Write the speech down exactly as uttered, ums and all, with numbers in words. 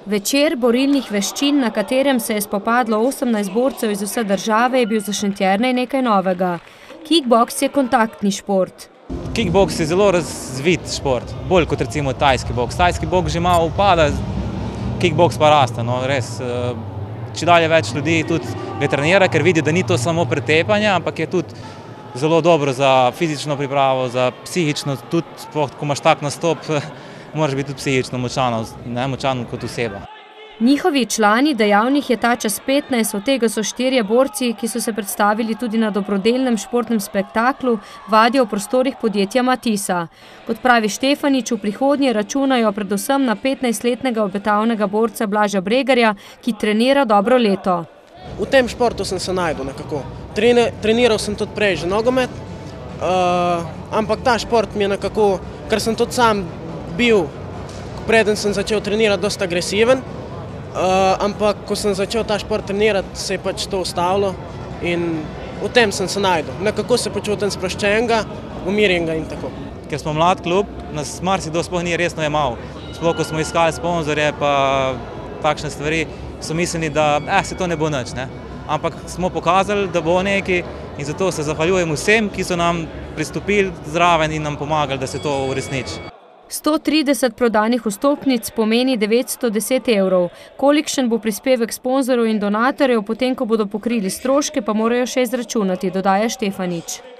Večer borilnih veščin, na katerem se je spopadlo osemnajst borcev iz vse države, je bil za Šentjernej nekaj novega. Kickboks je kontaktni šport. Kickboks je zelo razvit šport, bolj kot recimo tajski boks. Tajski boks že malo upada, kickboks pa raste. No, res, čedalje več ljudi tudi ga trenira, ker vidi, da ni to samo pretepanje, ampak je tudi zelo dobro za fizično pripravo, za psihično, tudi ko imaš tak nastop, moraš biti tudi psihično močan, ne močan kot oseba. Njihovi člani, dejavnih je ta čas petnajst, od tega so štirje borci, ki so se predstavili tudi na dobrodelnem športnem spektaklu, vadijo v prostorih podjetja Matisa. Kot pravi Štefanič, v prihodnje računajo predvsem na petnajstletnega obetavnega borca Blaža Bregarja, ki trenira dobro leto. V tem športu sem se našel nekako. Treniral sem tudi prej že nogomet, ampak ta šport mi je nekako, ker sem tudi sam bil, preden sem začel trenirati, dosta agresiven, ampak ko sem začel ta šport trenirati, se je pač to ustavilo in v tem sem se našel. Nekako se počutim sproščenega, umirjenega in tako. Ker smo mlad klub, nas marsikdo sploh ni resno jemal. Sploh, ko smo iskali sponzorje pa takšne stvari, so mislili, da eh, se to ne bo nič, ne. Ampak smo pokazali, da bo nekaj in zato se zahvaljujem vsem, ki so nam pristopili zraven in nam pomagali, da se to uresniči. sto trideset prodanih vstopnic pomeni devetsto deset evrov. Kolikšen bo prispevek sponzorjev in donatorjev, potem ko bodo pokrili stroške, pa morajo še izračunati, dodaja Štefanič.